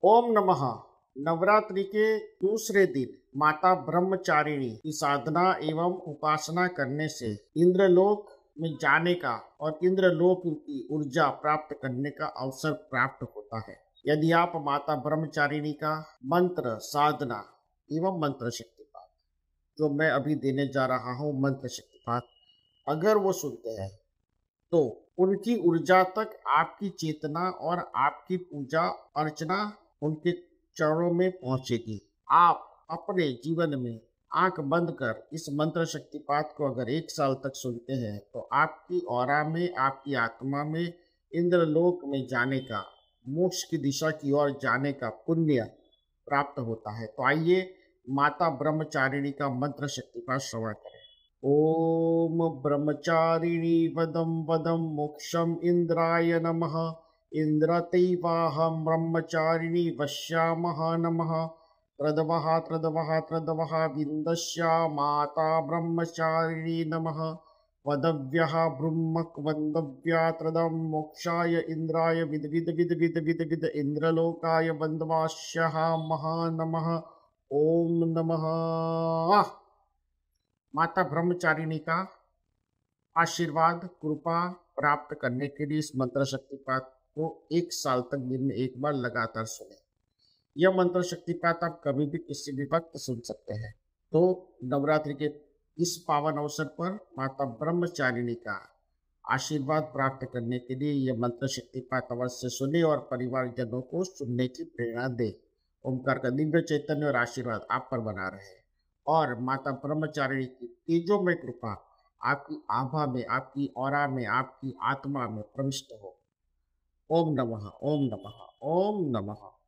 ओम नमः। नवरात्रि के दूसरे दिन माता ब्रह्मचारिणी की साधना एवं उपासना करने से इंद्रलोक में जाने का और इंद्रलोक की ऊर्जा प्राप्त करने का अवसर प्राप्त होता है। यदि आप माता ब्रह्मचारिणी का मंत्र साधना एवं मंत्र शक्तिपात जो मैं अभी देने जा रहा हूँ मंत्र शक्तिपात अगर वो सुनते हैं तो उनकी ऊर्जा तक आपकी चेतना और आपकी पूजा अर्चना उनके चरणों में पहुंचेगी। आप अपने जीवन में आंख बंद कर इस मंत्र शक्तिपात को अगर 1 साल तक सुनते हैं तो आपकी ऑरा में आपकी आत्मा में इंद्रलोक में जाने का मोक्ष की दिशा की ओर जाने का पुण्य प्राप्त होता है। तो आइए माता ब्रह्मचारिणी का मंत्र शक्तिपात श्रवण करें। ओम ब्रह्मचारिणी वदं वदं मोक्षम इंद्राय नमः। इंद्रतैवाहं ब्रह्मचारिणी वश्यामः नमः। त्रदवः त्रदवः त्रदवः विन्दस्या माता ब्रह्मचारिणी नमः। वदव्यः ब्रह्मक वन्दव्या त्रदं मोक्षाय इंद्राय विद विद विद विद विद विद इंद्रलोकाय वन्दवास्यः महा नमः। ओम नमः। माता ब्रह्मचारिणी का आशीर्वाद कृपा प्राप्त करने के लिए इस मंत्र शक्तिपात को 1 साल तक दिन में एक बार लगातार सुने। यह मंत्र शक्तिपात आप कभी भी किसी भी वक्त सुन सकते हैं। तो नवरात्रि के इस पावन अवसर पर माता ब्रह्मचारिणी का आशीर्वाद प्राप्त करने के लिए यह मंत्र शक्तिपात अवश्य सुने और परिवारजनों को सुनने की प्रेरणा दे। ओमकार का दिव्य चैतन्य और आशीर्वाद आप पर बना रहे और माता ब्रह्मचारिणी की तेजोमय कृपा आपकी आभा में, आपकी ऑरा में, आपकी आत्मा में प्रविष्ट हो। ओम नमः, ओम नमः, ओम नमः।